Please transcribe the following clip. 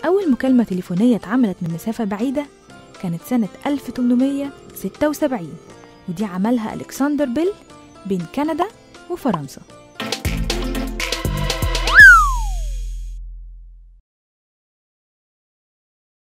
أول مكالمة تليفونية اتعملت من مسافة بعيدة كانت سنة 1876، ودي عملها ألكسندر بيل بين كندا وفرنسا.